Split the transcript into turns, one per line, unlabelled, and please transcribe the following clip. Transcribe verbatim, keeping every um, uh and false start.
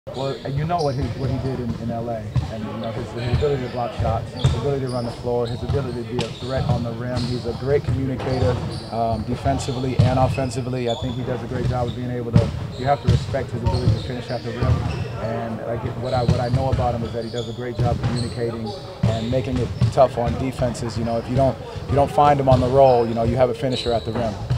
Well, you know what he what he did in, in L A, and you know his, his ability to block shots, his ability to run the floor, his ability to be a threat on the rim. He's a great communicator, um, defensively and offensively. I think he does a great job of being able to. You have to respect his ability to finish at the rim, and like what I what I know about him is that he does a great job of communicating and making it tough on defenses. You know, if you don't if you don't find him on the roll, you know you have a finisher at the rim.